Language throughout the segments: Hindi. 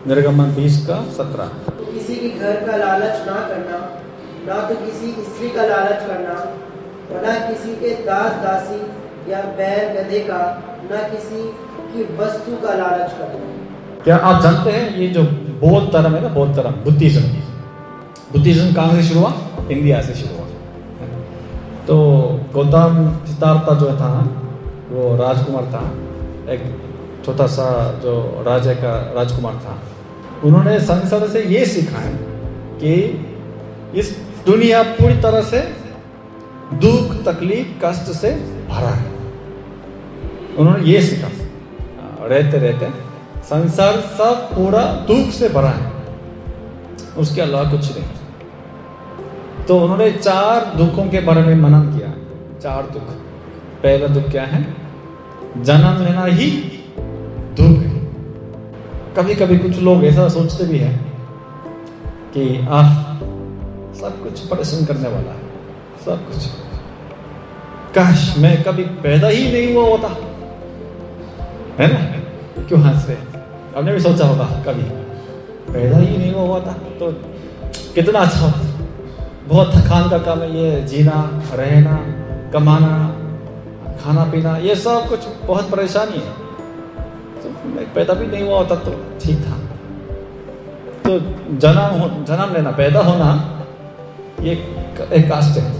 निर्गमन 20 का 17। किसी के घर का लालच ना करना, ना तो किसी स्त्री का लालच करना, और ना किसी के दास दासी या बैल गधे का, ना किसी की वस्तु का लालच करना। क्या आप जानते हैं ये जो बौद्ध धर्म है ना, बौद्ध धर्म, बुद्धिज्म कहाँ से शुरू हुआ? इंडिया से शुरू हुआ। तो गौतम सिद्धार्थ जो था वो राजकुमार था, एक छोटा सा जो राजा का राजकुमार था। उन्होंने संसार से ये सीखा है कि इस दुनिया पूरी तरह से दुख तकलीफ कष्ट से भरा है। उन्होंने ये सीखा रहते रहते संसार सब पूरा दुख से भरा है, उसके अलावा कुछ नहीं। तो उन्होंने 4 दुखों के बारे में मनन किया। 4 दुख। पहला दुख क्या है? जन्म लेना ही दुख है। कभी कभी कुछ लोग ऐसा सोचते भी हैं कि सब कुछ परेशान करने वाला है, सब कुछ, काश मैं कभी पैदा ही नहीं हुआ होता, है ना? क्यों हंस रहे? आपने भी सोचा होगा कभी, पैदा ही नहीं हुआ होता तो कितना अच्छा होता। बहुत थकान का काम है ये, जीना, रहना, कमाना, खाना पीना, ये सब कुछ बहुत परेशानी है। तो मैं पैदा भी नहीं हुआ होता तो ठीक था। तो जन्म लेना, पैदा होना, ये एक कास्ट है।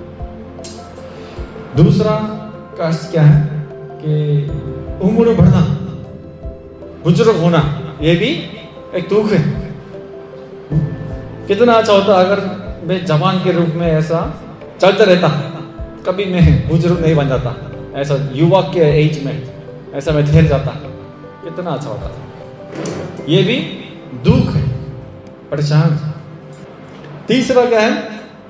दूसरा कास्ट क्या है कि उम्र बढ़ना, बुजुर्ग होना, ये भी एक दुख है। कितना अच्छा होता अगर मैं जवान के रूप में ऐसा चलता रहता, कभी मैं बुजुर्ग नहीं बन जाता, ऐसा युवा के एज में ऐसा मैं ठहर जाता, कितना अच्छा होता। ये भी दुख है, परेशान। तीसरा क्या है?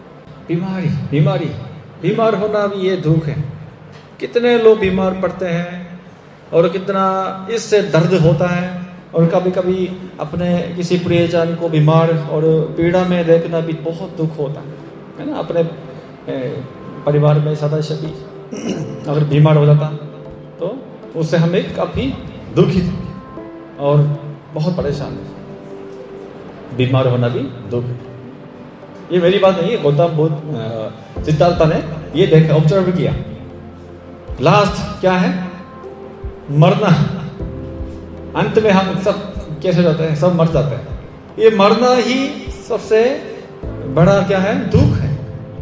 बीमार होना भी ये दुख है। कितने लोग बीमार पड़ते हैं और कितना इससे दर्द होता है, और कभी कभी अपने किसी प्रियजन को बीमार और पीड़ा में देखना भी बहुत दुख होता है ना? अपने परिवार में सदस्य भी अगर बीमार हो जाता तो उससे हमें काफी दुखित और बहुत परेशान। बीमार होना भी दुख है। ये मेरी बात नहीं है, गौतम बुद्ध सिद्धार्थ ने ये देखा, ऑब्जर्व किया। लास्ट क्या है? मरना। अंत में हम सब कैसे जाते हैं? सब मर जाते हैं। ये मरना ही सबसे बड़ा क्या है? दुख है।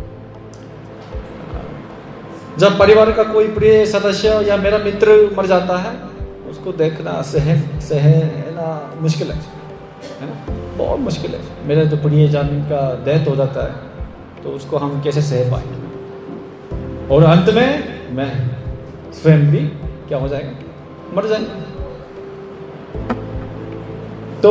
जब परिवार का कोई प्रिय सदस्य या मेरा मित्र मर जाता है, उसको देखना सहना मुश्किल है ना? बहुत मुश्किल है। मेरा जो प्रियजन का डेथ हो जाता है तो उसको हम कैसे सह पाएंगे? और अंत में मैं स्वयं भी क्या हो जाएगा? मर जाएगा। तो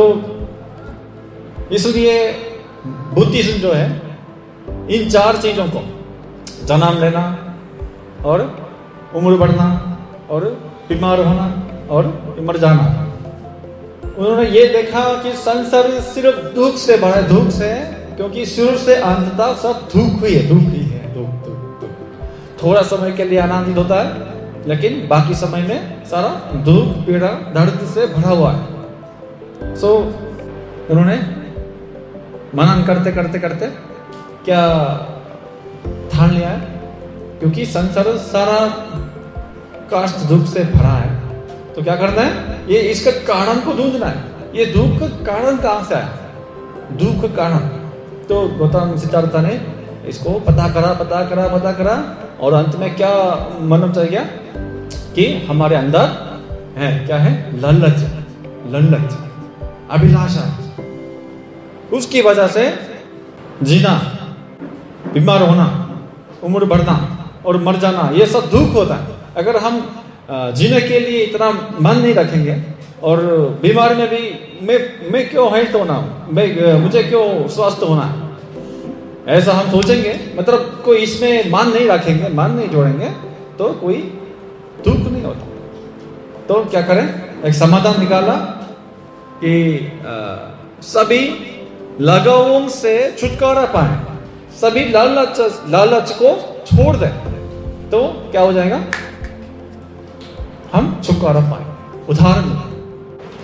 इसलिए बुद्धिज्म जो है इन 4 चीजों को, जन्म लेना और उम्र बढ़ना और बीमार होना और मर जाना, उन्होंने ये देखा कि संसार सिर्फ दुख से भरा है, दुख से, क्योंकि शुरू से अंत तक सब दुख ही है, दुख। थोड़ा समय के लिए आनंदित होता है, लेकिन बाकी समय में सारा दुख पीड़ा दर्द से भरा हुआ है। सो उन्होंने मनन करते करते क्या ठान लिया है? क्योंकि संसार सारा कष्ट दुख से भरा है, तो क्या करना है? ये इसका कारण को ढूंढना है। ये दुख का कारण कहां से आया? दुख का कारण। तो गौतम सिद्धार्थ ने इसको पता करा और अंत में क्या मालूम चल गया कि हमारे अंदर है क्या है? ललच, अभिलाषा। उसकी वजह से जीना, बीमार होना, उम्र बढ़ना और मर जाना, ये सब दुख होता है। अगर हम जीने के लिए इतना मन नहीं रखेंगे और बीमार में भी मैं क्यों हेल्थ होना, मुझे क्यों स्वस्थ होना है, ऐसा हम सोचेंगे, मतलब कोई इसमें मन नहीं रखेंगे, मन नहीं जोड़ेंगे, तो कोई दुख नहीं होता। तो क्या करें? एक समाधान निकाला कि सभी लगावों से छुटकारा पाए, सभी लालच को छोड़ दें, तो क्या हो जाएगा? हम छुटकारा पाए। उदाहरण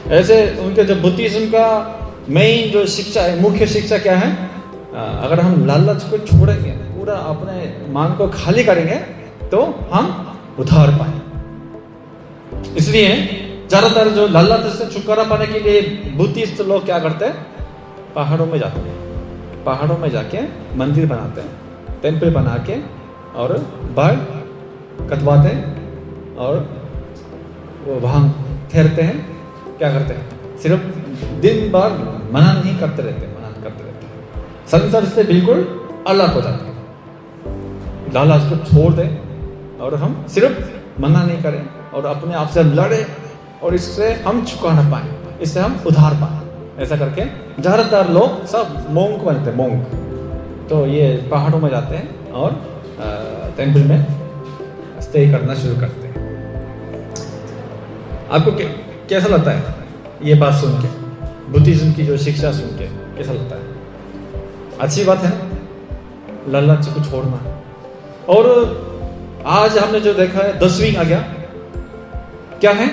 ऐसे उनके जो बुद्धिज्म का मेन जो शिक्षा है, मुख्य शिक्षा क्या है? अगर हम लालच को छोड़ेंगे, पूरा अपने मन को खाली करेंगे, तो हम उद्धार पाएंगे। इसलिए ज्यादातर जो लालच से छुटकारा पाने के लिए बुद्धिस्ट लोग क्या करते हैं? पहाड़ों में जाते हैं, पहाड़ों में जाके मंदिर बनाते हैं, टेम्पल बना के और बाल कटवाते हैं और वो वहाँ ठहरते हैं। क्या करते हैं? सिर्फ दिन भर मनन ही करते रहते हैं, मनन करते रहते हैं, संसार से बिल्कुल अलग हो जाते हैं। लालच को छोड़ दें और हम सिर्फ मनन नहीं करें और अपने आप से लड़े और इससे हम छुटकारा पाएं, इससे हम उद्धार पाएं। ऐसा करके ज्यादातर लोग सब मोंक बनते हैं, मोंक। तो ये पहाड़ों में जाते हैं और टेम्पल में स्टे करना शुरू करते हैं। आपको कैसा लगता है ये बात सुन के? बुद्धिज्म की जो शिक्षा सुन के कैसा लगता है? अच्छी बात है लालच को छोड़ना। और आज हमने जो देखा है 10वीं आज्ञा क्या है?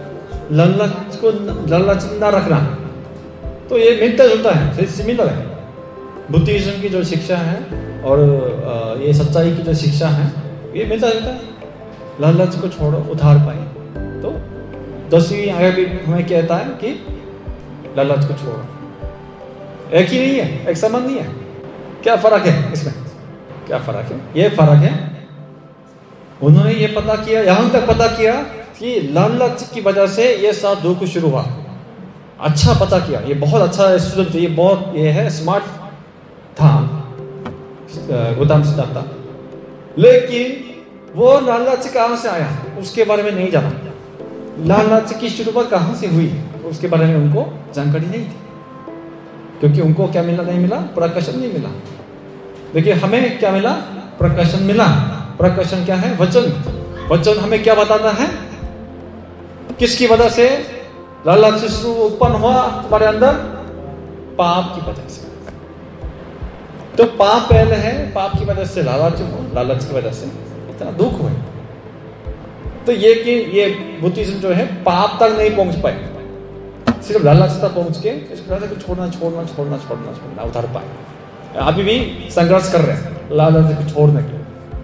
लालच ना रखना। तो ये मिलता जुलता है, सिमिलर है। बुद्धिज्म की जो शिक्षा है और ये सच्चाई की जो शिक्षा है, ये मिलता जुलता है। लालच को छोड़ो, उद्धार पाए। तो 10वीं आज्ञा भी हमें कहता है कि लालच को छोड़ो। एक ही नहीं है, एक समान नहीं है। क्या फर्क है इसमें? क्या फर्क है? ये फर्क है, उन्होंने ये पता किया, यहां तक पता किया कि लालच की वजह से ये सब दुख शुरू हुआ। अच्छा पता किया, ये बहुत अच्छा स्टूडेंट, ये है स्मार्ट था गौतम सिद्धार्थ। लेकिन वो लालच कहां से आया उसके बारे में नहीं जाना। लालच की शुरुआत कहां से हुई उसके बारे में उनको जानकारी नहीं थी, क्योंकि उनको क्या मिला? नहीं मिला, प्रकाशन नहीं मिला। देखिए हमें क्या मिला? प्रकाशन मिला। प्रकाशन क्या है? वचन। वचन हमें क्या बताता है? किसकी वजह से लालच शुरू उत्पन्न हुआ हमारे अंदर? पाप की वजह से। तो पाप पहले है, पाप की वजह से लालच हो, लालच की वजह से इतना दुख हुआ। तो ये कि ये बुद्धिज्म जो है पाप तक नहीं पहुंच पाए, सिर्फ लालच तक पहुंच के इसको छोड़ना छोड़ना छोड़ना छोड़ना छोड़ना उतार पाए। अभी भी संघर्ष कर रहे हैं लालच को छोड़ने के लिए।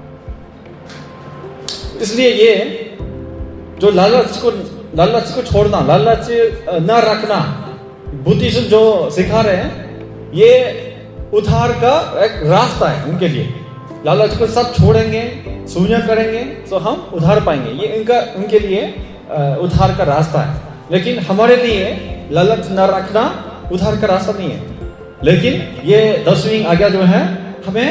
इसलिए ये जो लालच को छोड़ना, लालच न रखना, बुद्धिज्म जो सिखा रहे हैं, ये उद्धार का एक रास्ता है उनके लिए। लालच को सब छोड़ेंगे, शून्य करेंगे तो हम उद्धार पाएंगे। ये उनके लिए उद्धार का रास्ता है। लेकिन हमारे लिए लालच न रखना उद्धार का रास्ता नहीं है। लेकिन ये 10वीं आज्ञा जो है हमें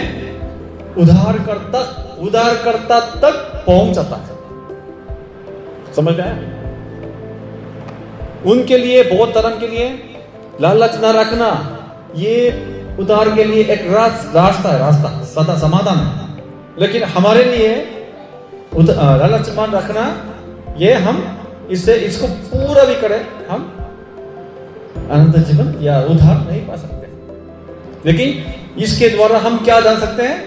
उद्धारकर्ता तक पहुंचाता है। समझ में आया? उनके लिए, बौद्ध धर्म के लिए लालच न रखना ये उद्धार के लिए एक रास्ता है, रास्ता सदा समाधान है। लेकिन हमारे लिए लालच मान रखना, ये हम इसको पूरा भी करें, हम अनंत जीवन या उद्धार नहीं पा सकते। लेकिन इसके द्वारा हम क्या जान सकते हैं?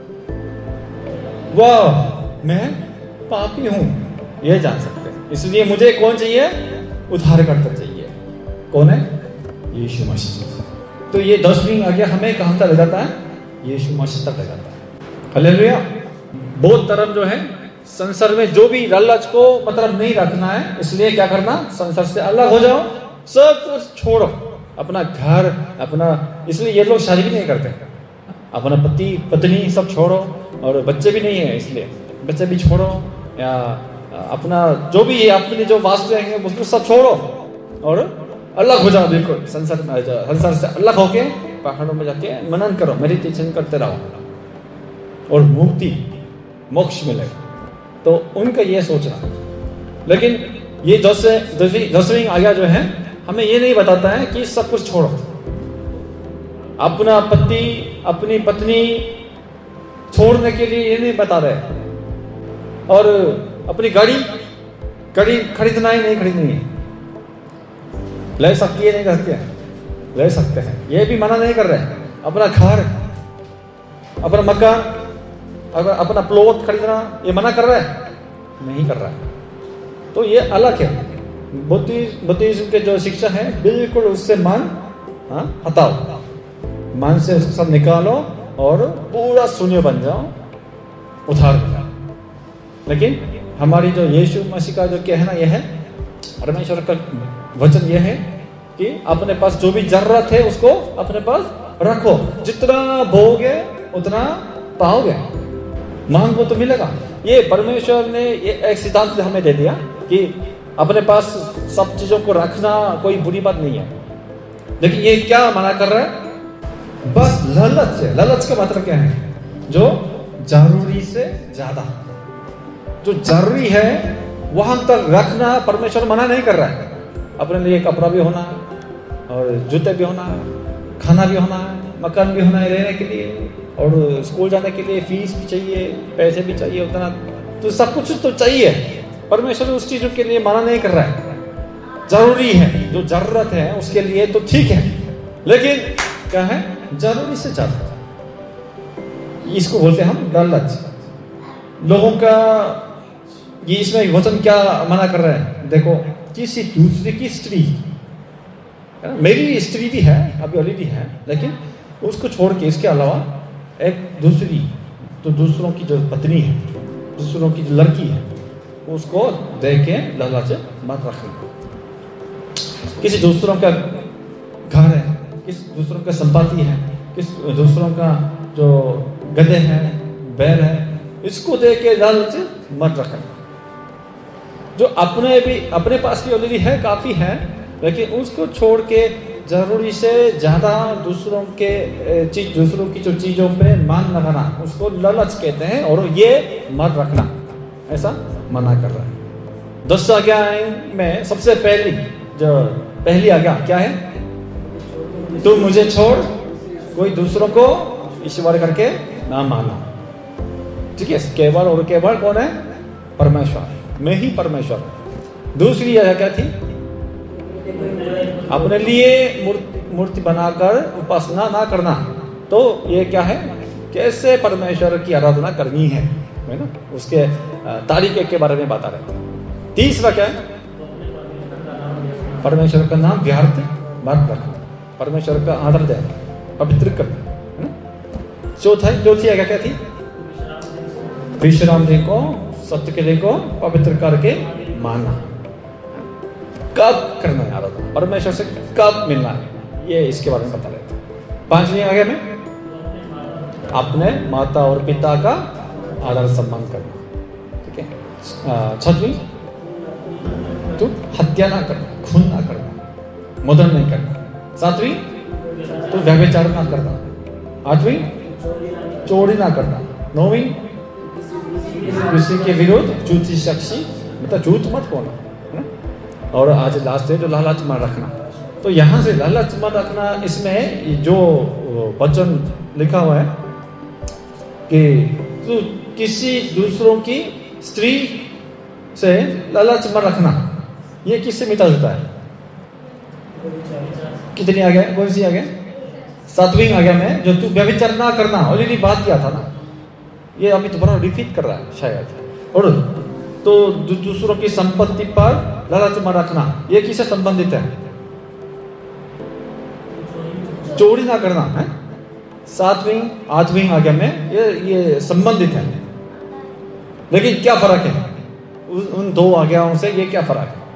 वाह, मैं पापी हूं, ये जान सकते हैं। इसलिए मुझे कौन चाहिए? उद्धारकर्ता चाहिए। कौन है? यीशु मसीह। तो ये 10वीं आज्ञा हमें कहां तक ले जाता है? यीशु मसीह तक ले जाता है। हालेलुया। बौद्ध धर्म जो है संसार में जो भी लालच को मतलब नहीं रखना है, इसलिए क्या करना? संसार से अलग हो जाओ, सब कुछ छोड़ो, अपना घर, अपना, इसलिए ये लोग शादी भी नहीं करते, अपना पति पत्नी सब छोड़ो, और बच्चे भी नहीं है इसलिए बच्चे भी छोड़ो, या अपना जो भी है अपने जो वास्तु है उसको सब छोड़ो और अलग हो जाओ, बिल्कुल संसार से अलग होके पहाड़ों में जाके मनन करो, मेडिटेशन करते रहो और मुक्ति मोक्ष मिलेगा। तो उनका ये सोचना। लेकिन ये 10वीं आज्ञा जो है हमें ये नहीं बताता है कि सब कुछ छोड़ो, अपना पति अपनी पत्नी छोड़ने के लिए ये नहीं बता रहे, और अपनी गाड़ी खरीदना ही नहीं खरीदनी है, ले सकती है नहीं सकती है, ले सकते हैं, ये भी मना नहीं कर रहे। अपना घर, अपना मकान, अगर अपना प्लॉट खरीदना ये मना कर रहा है? नहीं कर रहा है। तो ये अलग है, बुद्धिज्म के जो शिक्षा है बिल्कुल उससे मन हटाओ, मन से उसको सब निकालो और पूरा शून्य बन जाओ, उधार हो जाओ। लेकिन हमारी जो यीशु मसीह का जो कहना यह है, परमेश्वर का वचन यह है कि अपने पास जो भी जरूरत है उसको अपने पास रखो, जितना बोगे उतना पाओगे, मांगो तो मिलेगा। ये परमेश्वर ने ये एक सिद्धांत हमें दे दिया कि अपने पास सब चीजों को रखना कोई बुरी बात नहीं है। लेकिन ये क्या मना कर रहा है? बस लालच है। लालच का मतलब क्या है? जो जरूरी से ज्यादा, जो जरूरी है वहां तक रखना परमेश्वर मना नहीं कर रहा है। अपने लिए कपड़ा भी होना और जूते भी होना, खाना भी होना, मकान भी होना है रहने के लिए, और स्कूल जाने के लिए फीस भी चाहिए, पैसे भी चाहिए, उतना तो सब कुछ तो चाहिए। परमेश्वर उस चीजों के लिए मना नहीं कर रहा है। जरूरी है, जो जरूरत है उसके लिए तो ठीक है, लेकिन क्या है? जरूरी से ज्यादा। इसको बोलते हैं हम लालच। लोगों का ये इसमें वचन क्या मना कर रहा है? देखो, किसी दूसरे की स्त्री, मेरी स्त्री भी है, अभी ऑलरेडी है, लेकिन उसको छोड़ के इसके अलावा एक दूसरी, तो दूसरों की जो पत्नी है, दूसरों की जो लड़की है, उसको देख के लालच मत रखना। किसी दूसरों का घर है, किस दूसरों का संपत्ति है, किस दूसरों का जो गधे हैं, बैल है, इसको देख के लालच मत रखना। जो अपने पास भी ऑलरेडी है, काफी है, लेकिन उसको छोड़ के जरूरी से ज्यादा दूसरों की जो चीजों पे मान लगाना, उसको लालच कहते हैं, और ये मत रखना, ऐसा मना कर रहा है। 10 आज्ञा में सबसे पहली आज्ञा क्या है? तू मुझे छोड़ कोई दूसरों को ईश्वर करके ना माना। ठीक है, केवल और केवल कौन है? परमेश्वर, मैं ही परमेश्वर। दूसरी आज्ञा क्या थी? अपने लिए मूर्ति बनाकर उपासना ना करना। तो ये क्या है? कैसे परमेश्वर की आराधना करनी है ना, उसके तरीके के बारे में बता रहे। तीसरा क्या है? परमेश्वर का नाम व्यर्थ मत रखो, परमेश्वर का आदर दे, पवित्र कर, है ना। चौथी आज्ञा क्या थी? विश्राम दिन को, सत्य के दिन को पवित्र करके मानना। कब करना है आराधना? परमेश्वर से कब मिलना है, ये इसके बारे में बता रहे थे। 5वीं आज्ञा में अपने माता और पिता का आदर सम्मान करना। ठीक है। 6वीं, तो हत्या ना करना, खून ना करना, मर्डर नहीं करना। 7वीं, तो व्यभिचार ना करना। 8वीं, चोरी ना करना। 9वीं, किसी के विरुद्ध झूठी साक्षी, मतलब झूठ मत बोलना, है ना। और आज लास्ट है जो लालच मत रखना। तो यहाँ से लालच मत रखना, इसमें जो वचन लिखा हुआ है कि तो किसी दूसरों की स्त्री से लालच मत रखना, ये किससे मिटा जाता है? कितनी आज्ञा? कौन सी आज्ञा? 7वीं आज्ञा में जो तू व्यभिचार ना करना, ऑलरेडी बात किया था ना, ये अभी दोबारा रिपीट कर रहा है शायद। और तो दूसरों की संपत्ति पर लालच मत रखना, ये किससे संबंधित है? चोरी ना करना है। 7वीं 8वीं आज्ञा में ये संबंधित है। लेकिन क्या फर्क है उन 2 आज्ञाओं से? ये क्या फर्क है?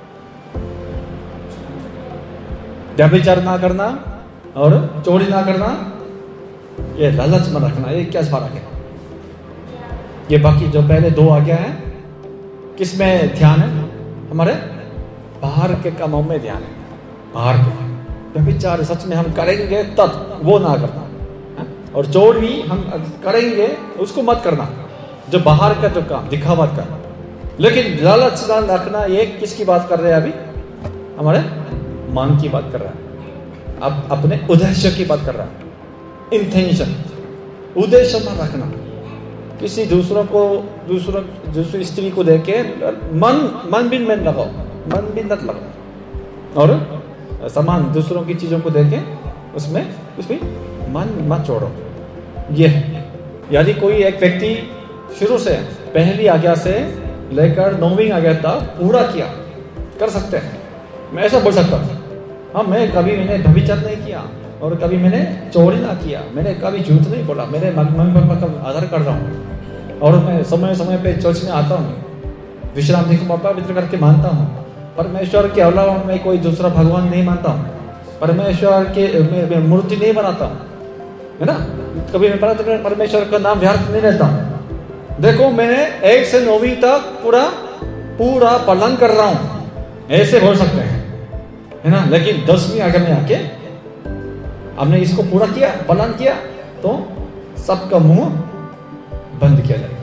व्यभिचार ना करना और चोरी ना करना, ये लालच मत रखना, ये क्या फर्क है? ये बाकी जो पहले 2 आज्ञा है, किसमें ध्यान है? हमारे बाहर के कामों में ध्यान है। बाहर के व्यभिचार सच में हम करेंगे तब वो ना करना, और चोर भी हम करेंगे उसको मत करना, जो बाहर का जो काम दिखावा का। लेकिन लालच ना रखना, ये किसकी बात कर रहे हैं? अभी हमारे मन की बात कर रहा है, अब अपने उद्देश्य की बात कर रहा है। इंटेंशन, उद्देश्य मत रखना। किसी दूसरी स्त्री को देख के मन भी मत लगाओ, मन भी मत लगाओ, और समान दूसरों की चीजों को देख के उसमें मन मत छोड़ो। ये यदि कोई एक व्यक्ति शुरू से पहली आज्ञा से लेकर 9वीं आज्ञा तक पूरा किया, कर सकते हैं। मैं ऐसा बोल सकता हूँ, हाँ मैंने व्यभिचार नहीं किया और कभी मैंने चोरी ना किया, मैंने कभी झूठ नहीं बोला, मेरे मम्मी पापा का आदर कर रहा हूँ और मैं समय समय पे चर्च में आता हूँ, विश्रांति को पवित्र करके मानता हूँ। परमेश्वर के अलावा मैं कोई दूसरा भगवान नहीं मानता हूँ, परमेश्वर के मैं मूर्ति नहीं बनाता हूँ, है ना। कभी मैं परमेश्वर का नाम व्यर्थ नहीं लेता हूँ। देखो मैंने 1 से 9वीं तक पूरा पालन कर रहा हूँ, ऐसे बोल सकते हैं, है ना। लेकिन 10वीं आगे में आके हमने इसको पूरा किया, पालन किया, तो सबका मुंह बंद किया जाएगा।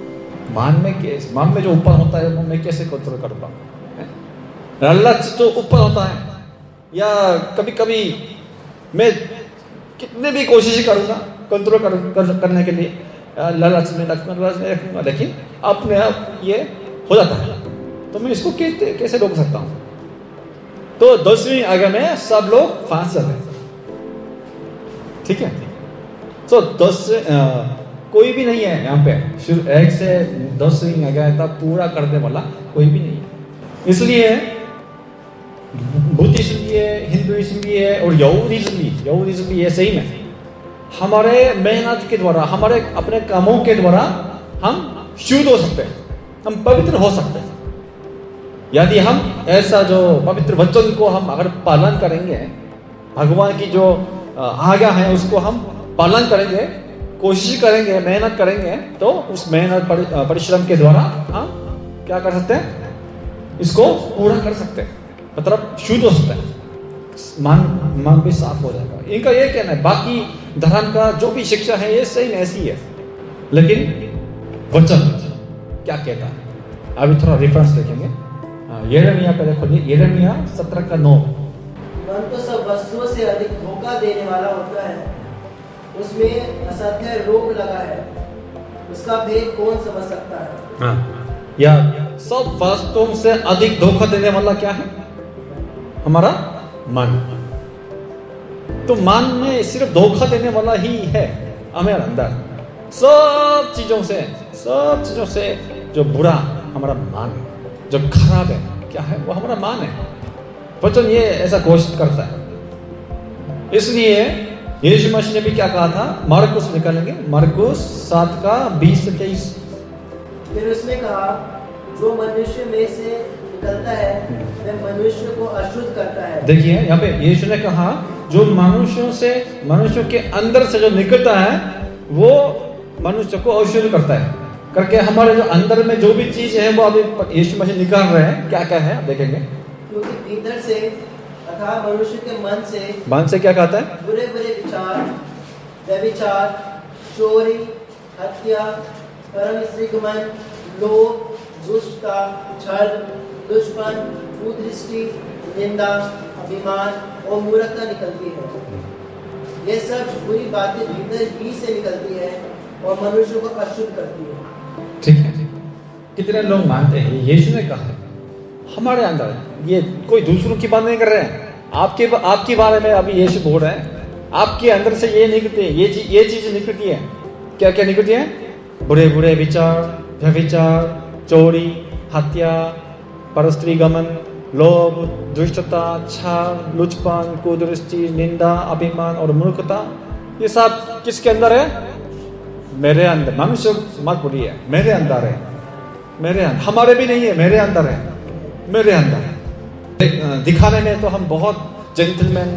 मान में जो ऊपर होता है वो मैं कैसे कंट्रोल कर पाऊँ? लालच तो ऊपर होता है, या कभी कभी मैं कितने भी कोशिश करूँगा कंट्रोल करने के लिए, लालच में रखूँगा, लेकिन अपने आप ये हो जाता है। तो मैं इसको कैसे रोक सकता हूँ? तो 10वीं आगे में सब लोग फांस जाते हैं, ठीक है। तो 10 कोई भी नहीं है यहाँ पे 1 से 10वीं आगे तक पूरा करने वाला कोई भी नहीं है। इसलिए बुद्धिज्म भी है, हिंदुइज्म भी है और यहूदीज्म भी है। सही में हमारे मेहनत के द्वारा, हमारे अपने कामों के द्वारा हम शुद्ध हो सकते हैं, हम पवित्र हो सकते हैं। यदि हम ऐसा जो पवित्र वचन को हम अगर पालन करेंगे, भगवान की जो आज्ञा है उसको हम पालन करेंगे, कोशिश करेंगे, मेहनत करेंगे, तो उस मेहनत परिश्रम के द्वारा हम क्या कर सकते हैं? इसको पूरा कर सकते हैं, मतलब शुद्ध हो सकते हैं, मन भी साफ हो जाएगा। इनका ये कहना है, बाकी धर्म का जो भी शिक्षा है ये सही ऐसी है, लेकिन वचन क्या कहता है? अभी थोड़ा रेफरेंस देखेंगे। यिर्मयाह पे देखो, यिर्मयाह 17:9। मन तो सब वस्तुओं से अधिक धोखा देने वाला होता है, उसमें असत्य रोग लगा है, उसका भेद कौन समझ सकता है? हाँ, या सब वस्तुओं से अधिक धोखा देने वाला क्या है? हमारा मन। तो मन में सिर्फ धोखा देने वाला ही है हमारे अंदर। सब चीजों से जो बुरा हमारा मन है, जो खराब है, क्या है? वो हमारा मन है। वचन ये ऐसा घोषित करता है। इसलिए यीशु मसीह ने भी क्या कहा था? मरकुस निकालेंगे, मरकुस 7:20-23। फिर उसने कहा, जो मनुष्य में से निकलता है वह मनुष्य को अशुद्ध करता है। देखिए यहाँ पे यीशु ने कहा, जो मनुष्यों के अंदर से जो निकलता है वो मनुष्य को अशुद्ध करता है करके, हमारे जो अंदर में जो भी चीज है वो अभी यीशु मसीह निकाल रहे हैं। क्या क्या है देखेंगे। क्योंकि भीतर से अर्थात मनुष्य के मन से क्या कहता है? बुरे विचार, व्यभिचार, चोरी, हत्या, परम स्त्री गमन, लोभ, दुष्टता, छल, दुष्पन, कुदृष्टि, निंदा, अभिमान और मूर्खता निकलती है। ये सब बुरी बातें भीतर ही से निकलती है और मनुष्य को अशुद्ध करती है। ठीक है। कितने लोग मानते हैं यीशु ने कहा हमारे अंदर, ये कोई दूसरों की बात नहीं कर रहे हैं, आपके बारे में अभी यीशु बोल रहे हैं। आपके अंदर से ये निकलती है, ये चीज निकलती है। क्या क्या निकलती है? बुरे विचार, व्यभिचार, चोरी, हत्या, परस्त्री गमन, लोभ, दुष्टता, छल, लुचपन, कुदृष्टि, निंदा, अभिमान और मूर्खता। ये सब किसके अंदर है? मेरे अंदर। मनुष्य मत बोलिए, मेरे अंदर है, मेरे अंदर। हमारे भी नहीं है, मेरे अंदर है, मेरे अंदर। दिखाने में तो हम बहुत जेंटलमैन,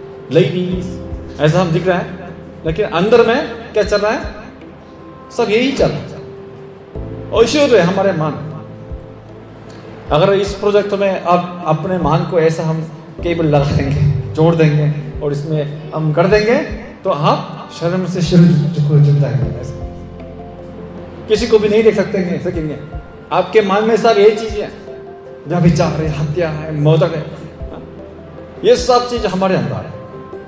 लेडीज ऐसा हम दिख रहे हैं, लेकिन अंदर में क्या चल रहा है? सब यही चल रहा है। अशुद्ध है हमारे मन। अगर इस प्रोजेक्ट में अब अपने मान को ऐसा हम केबल लगा देंगे, जोड़ देंगे और इसमें हम कर देंगे, तो आप शर्म से झुक जाएंगे, किसी को भी नहीं देख सकेंगे। आपके मन में सब यही चीज है, जहाँ विचार है, हत्या है, मौत है, ये सब चीज हमारे अंदर है।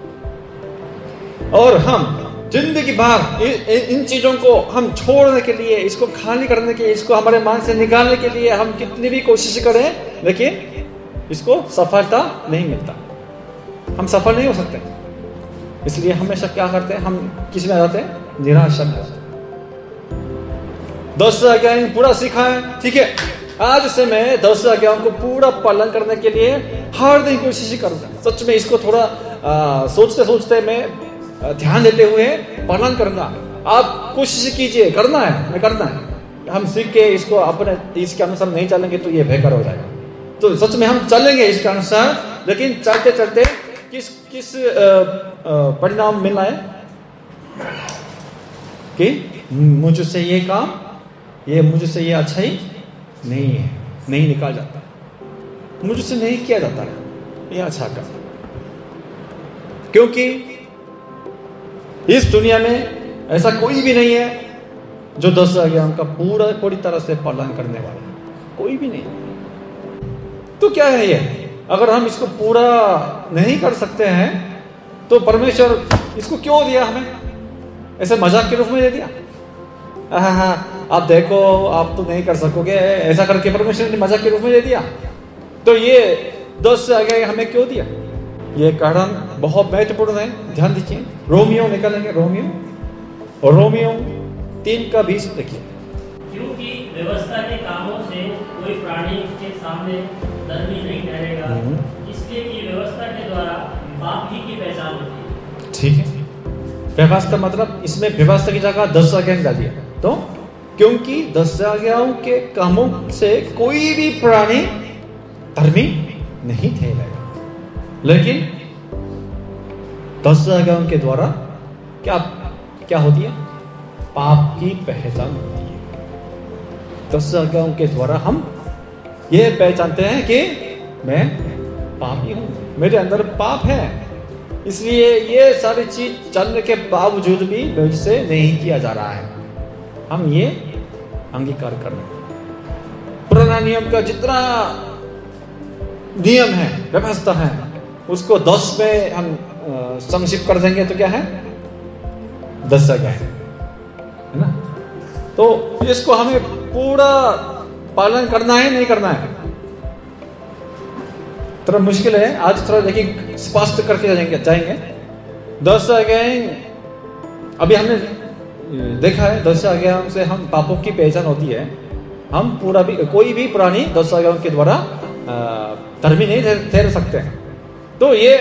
और हम जिंदगी भर इन चीजों को हम छोड़ने के लिए, इसको खाली करने के लिए, इसको हमारे मन से निकालने के लिए हम कितनी भी कोशिश करें, लेकिन इसको सफलता नहीं मिलता, हम सफल नहीं हो सकते। इसलिए हमेशा क्या करते हैं? हम किस में आ जाते हैं? निराशा में। 10 पूरा सीखा है, ठीक है, आज से मैं 10 आज्ञाओं को पूरा पालन करने के लिए हर दिन कोशिश करूंगा। सच में इसको थोड़ा सोचते सोचते मैं ध्यान देते हुए पालन करूंगा। आप कोशिश कीजिए, करना है, मैं करना है। हम सीख के इसको अपने इसके अनुसार नहीं चलेंगे तो ये बेकार हो जाएगा। तो सच में हम चलेंगे इसके अनुसार, लेकिन चलते चलते किस परिणाम मिलना है कि मुझसे ये काम, ये मुझसे ये अच्छाई नहीं है, नहीं निकाल जाता, मुझसे नहीं किया जाता ये अच्छा काम। क्योंकि इस दुनिया में ऐसा कोई भी नहीं है जो 10 आज्ञाओं का पूरी तरह से पालन करने वाला, कोई भी नहीं। तो क्या है ये? अगर हम इसको पूरा नहीं कर सकते हैं तो परमेश्वर इसको क्यों दिया हमें? ऐसे मजाक के रूप में दे दिया? हाँ, आप देखो आप तो नहीं कर सकोगे, ऐसा करके परमेश्वर ने मजाक के रूप में दे दिया। तो ये 10 आज्ञाएं हमें क्यों दिया? ये कारण बहुत महत्वपूर्ण है, ध्यान दीजिए। रोमियो निकालेंगे, रोमियो 3:20 देखिए। क्योंकि व्यवस्था के कामों से कोई प्राणी के सामने धर्मी नहीं ठहरेगा, इसलिए कि व्यवस्था के द्वारा पाप ही की पहचान होती है। ठीक है, व्यवस्था मतलब इसमें व्यवस्था की जगह 10 आज्ञाएं डाल दिया। तो क्योंकि 10 आज्ञाओं के कामों से कोई भी प्राणी धर्मी नहीं ठहरेगा, लेकिन 10 आज्ञाओं के द्वारा क्या होती है? पाप की पहचान होती है। 10 आज्ञाओं के द्वारा हम ये पहचानते हैं कि मैं पापी हूं, मेरे अंदर पाप है, इसलिए ये सारी चीज जानने के बावजूद भी मुझसे नहीं किया जा रहा है। हम ये अंगीकार कर रहे हैं। पुराना नियम का जितना नियम है, व्यवस्था है, उसको 10 में हम संक्षिप्त कर देंगे तो क्या है? 10 आज्ञाएं है ना। तो इसको हमें पूरा पालन करना है, नहीं करना है? थोड़ा मुश्किल है, आज थोड़ा देखिए स्पष्ट करके जाएंगे। 10 आज्ञाएं अभी हमने देखा है, 10 आज्ञाओं से हम पापों की पहचान होती है। हम पूरा भी कोई भी प्राणी 10 आज्ञाओं के द्वारा धर्मी नहीं ठहर सकते हैं। तो ये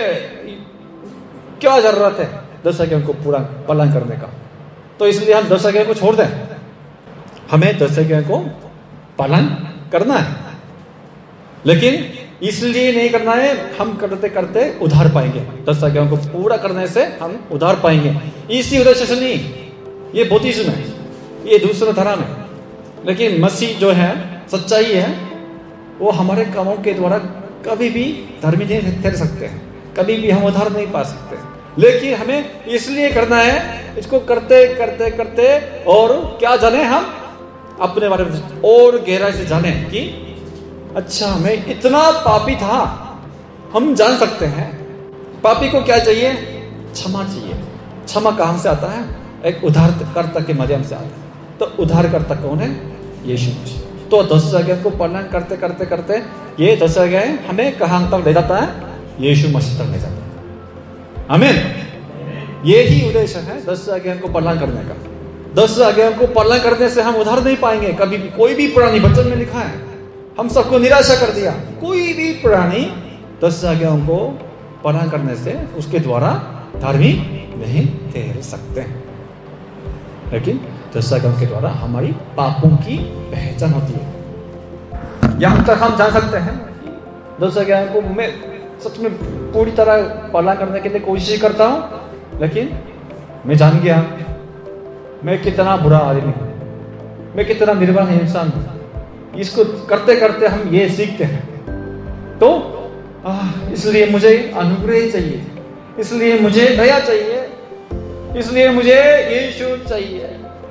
क्या जरूरत है 10 आज्ञाओं को पूरा पालन करने का? तो इसलिए हम 10 आज्ञाओं को छोड़ दें? हमें 10 आज्ञाओं को पालन करना है, लेकिन इसलिए नहीं करना है, हम करते करते उधार पाएंगे। 10 आज्ञाओं को पूरा करने से हम उधार पाएंगे, इसी उद्देश्य से नहीं। ये बौद्धिज्म है, ये दूसरा धर्म है। लेकिन मसीह जो है, सच्चाई है, वो हमारे कामों के द्वारा कभी भी धर्मी नहीं ठहर सकते हैं, कभी भी हम उधार नहीं पा सकते। लेकिन हमें इसलिए करना है, इसको करते करते करते और क्या जाने, हम अपने बारे में और गहराई से जाने कि अच्छा मैं इतना पापी था। हम जान सकते हैं पापी को क्या चाहिए? क्षमा चाहिए। क्षमा कहां से आता है? एक उद्धारकर्ता के माध्यम से आता है। तो उद्धारकर्ता कौन है? यीशु मसीह। तो 10 आज्ञा को पालन करते करते करते ये 10 आज्ञाएं हमें कहां तक ले जाता है? यीशु मसीह तक ले जाता है। आमीन। ये ही उद्देश्य है 10 आज्ञा को पालन करने का। 10 आज्ञा को पालन करने से हम उद्धार नहीं पाएंगे कभी भी। कोई भी प्राणी, वचन में लिखा है, हम सबको निराशा कर दिया। कोई भी प्राणी 10 आज्ञाओं को पालन करने से उसके द्वारा धर्मी नहीं ठहर सकते हैं। लेकिन 10 आज्ञाओं के द्वारा हमारी पापों की पहचान होती है। यहां तक हम जान सकते हैं 10 आज्ञाओं को मैं सच में पूरी तरह पालन करने के लिए कोशिश करता हूं, लेकिन मैं जान गया मैं कितना बुरा आदमी हूं, मैं कितना निर्बल इंसान हूं। इसको करते करते हम ये सीखते हैं। तो इसलिए मुझे अनुग्रह चाहिए, इसलिए मुझे दया चाहिए, इसलिए मुझे यीशु चाहिए।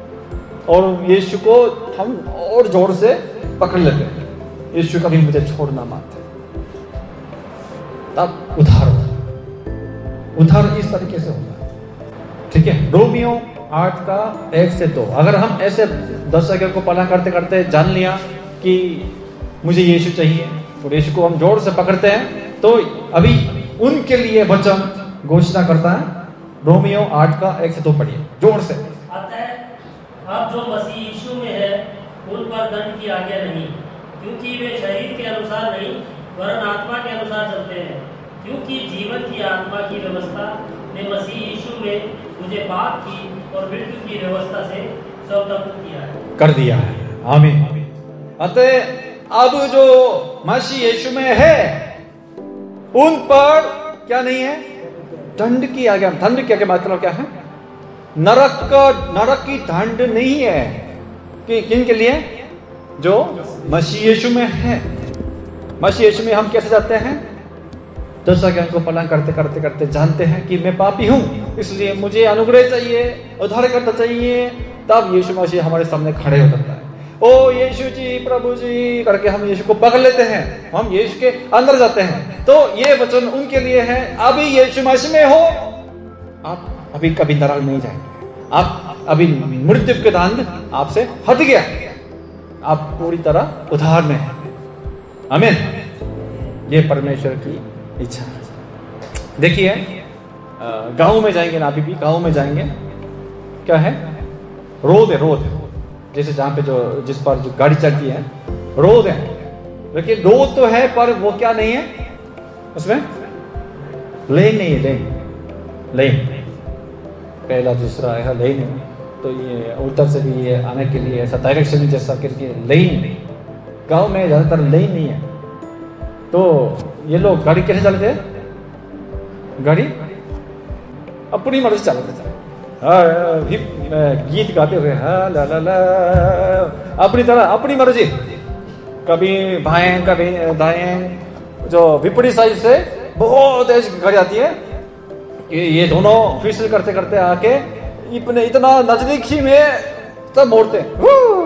और यीशु को हम और जोर से पकड़ लेते हैं, यीशु कभी मुझे छोड़ना मत। तब उद्धार इस तरीके से होता है। ठीक है, रोमियो 8:1-2। अगर हम ऐसे 10 आज्ञा को पालन करते करते जान लिया कि मुझे यीशु चाहिए और यीशु को हम जोर से पकड़ते हैं, तो अभी उनके लिए वचन घोषणा करता है। रोमियो 8:1-2 पढ़िए जोर से। अतः अब जो मसीह यीशु में है, उन पर दंड की आज्ञा नहीं, क्योंकि वे शरीर के अनुसार नहीं वरन आत्मा के अनुसार चलते हैं। क्योंकि जीवन की आत्मा की व्यवस्था ने मसीह यीशु में मुझे पाप की और मृत्यु की व्यवस्था से स्वतंत्र किया है, कर दिया है। आमीन। अतः अब जो मसीह यीशु में है उन पर क्या नहीं है? दंड की आज्ञा। दंड की आज्ञा मतलब क्या है? नरक की दंड नहीं है। कि किन के लिए? जो मसीह यीशु में है। मसीह यीशु में हम कैसे जाते हैं? जैसा कि हमको पालन करते करते करते जानते हैं कि मैं पापी हूं, इसलिए मुझे अनुग्रह चाहिए, उद्धार करना चाहिए। तब यीशु मसीह हमारे सामने खड़े हो जाता है। ओ यीशु जी, प्रभु जी करके हम यीशु को पकड़ लेते हैं, हम यीशु के अंदर जाते हैं। तो ये वचन उनके लिए है, अभी यीशु मसीह में हो, आप अभी कभी नरक नहीं जाएंगे। आप अभी मृत्यु के दंड आपसे हट गया, आप पूरी तरह उद्धार में हैं। आमीन। ये परमेश्वर की इच्छा है। देखिए गांव में जाएंगे ना, अभी भी गांव में जाएंगे, क्या है? रोड है, रोड। जैसे जहां पे जो जिस पर जो गाड़ी चलती है रोड है, लेकिन रोड तो है पर वो क्या नहीं है? उसमें लेन नहीं है। लेन पहला दूसरा है, लेन है। तो ये उधर से भी ये आने के लिए ऐसा डायरेक्शन जैसा करके लेन, गांव में ज्यादातर लेन नहीं है। तो ये लोग गाड़ी कैसे चलते हैं? गाड़ी अपनी मर्जी चलाते हैं, गीत गाते हुए ला ला ला, अपनी तरह अपनी मर्जी। कभी बाएं कभी दाएं, जो विपरीत साइड से बहुत तेज गाड़ी आती है। ये दोनों फिसल करते करते आके इतना नजदीक ही में सब मोड़ते हैं,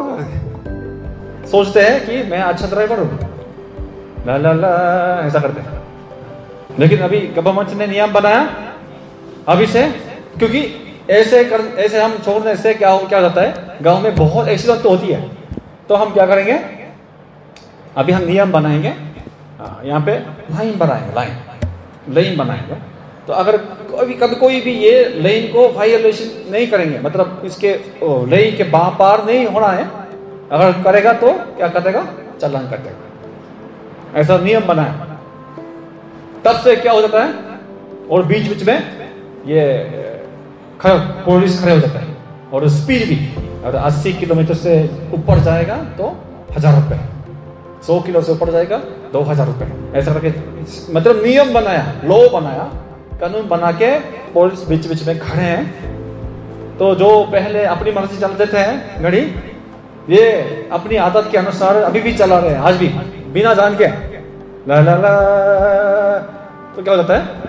सोचते हैं कि मैं अच्छा ड्राइवर हूं, ला ला ला ऐसा करते हैं। लेकिन अभी गवर्नमेंट ने नियम बनाया अभी से, क्योंकि ऐसे हम छोड़ने से क्या होता है? गांव में बहुत एक्सीडेंट तो होती है। तो हम क्या करेंगे? अभी हम नियम बनाएंगे, यहाँ पे लाइन बनाएंगे। तो अगर कभी कोई भी ये लाइन को वायलेशन नहीं करेंगे, मतलब इसके लाइन के पार नहीं होना है, अगर करेगा तो क्या करेगा? चालान कटेगा। ऐसा नियम बनाया। तब से क्या हो जाता है? और बीच में ये पुलिस खड़े हो जाता है, और स्पीड भी अगर 80 किलोमीटर से ऊपर जाएगा तो 1000 रुपए, 100 किलो से ऊपर जाएगा 2000 रुपए, ऐसा करके मतलब नियम बनाया, लॉ बनाया, कानून बना के पुलिस बीच में खड़े हैं। तो जो पहले अपनी मर्जी चलाते थे गाड़ी, ये अपनी आदत के अनुसार अभी भी चला रहे हैं, आज भी बिना जान के ला ला ला। तो क्या हो जाता है?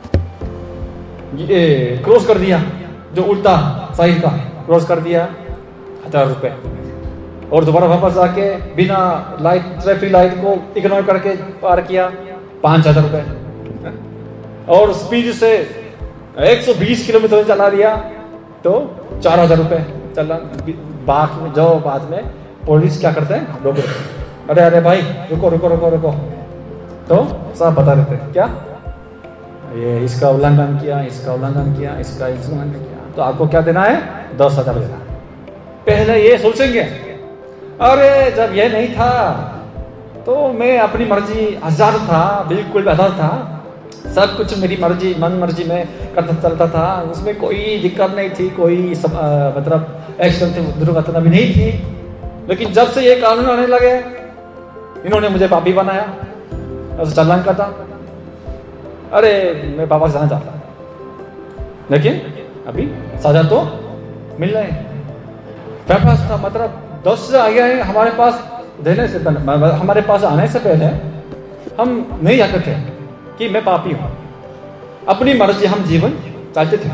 ये क्रॉस कर दिया, जो उल्टा साइड का क्रॉस कर दिया, 1000 रुपए। और दोबारा वापस आके बिना लाइट, ट्रैफिक लाइट को इग्नोर करके पार किया, 5000 रुपए। और स्पीड से 120 किलोमीटर चला दिया तो 4000 रुपए चला। बाद में पुलिस क्या करते हैं? रोक, अरे भाई रुको, तो सब बता देते हैं क्या? ये इसका उल्लंघन किया, इसका उल्लंघन किया, तो आपको क्या देना है? 10,000 देना है। पहले ये सोचेंगे, अरे जब ये नहीं था तो मैं अपनी मर्जी आजाद था, बिल्कुल आजाद था, सब कुछ मेरी मर्जी, मन मर्जी में करता चलता था, उसमें कोई दिक्कत नहीं थी, कोई मतलब एक्सीडेंट दुर्घटना भी नहीं थी। लेकिन जब से ये कानून आने लगे, इन्होंने मुझे पापी बनाया, चालान काटा, अरे मैं वापस जाना चाहता, लेकिन अभी सजा तो मिल रहे हैं। वापस था मतलब 10 से आगे आए हमारे पास देने से, हमारे पास आने से पहले हम नहीं जाते थे कि मैं पापी हूं, अपनी मर्जी हम जीवन चाहते थे।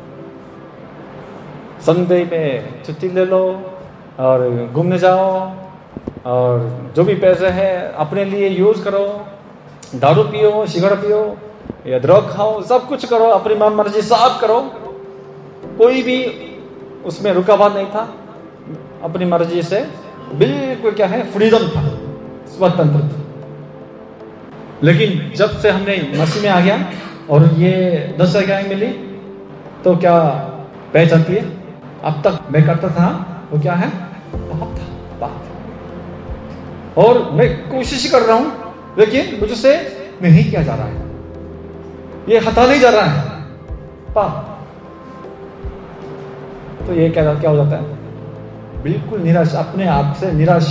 संडे में छुट्टी ले लो और घूमने जाओ, और जो भी पैसे हैं अपने लिए यूज करो, दारू पियो, सिगरेट पियो या ड्रग खाओ, सब कुछ करो, अपनी मन मर्जी सब करो, कोई भी उसमें रुकावट नहीं था, अपनी मर्जी से बिल्कुल क्या है, फ्रीडम था, स्वतंत्र था। लेकिन जब से हमने मसीह में आ गया और ये 10 आज्ञाएं मिली, तो क्या पहचानती है? अब तक मैं करता था वो क्या है? पाप था, पाप। और मैं कोशिश कर रहा हूं, लेकिन मुझसे नहीं किया जा रहा है, ये हटा नहीं जा रहा है पाप। तो ये क्या हो जाता है? बिल्कुल निराश, अपने आप से निराश।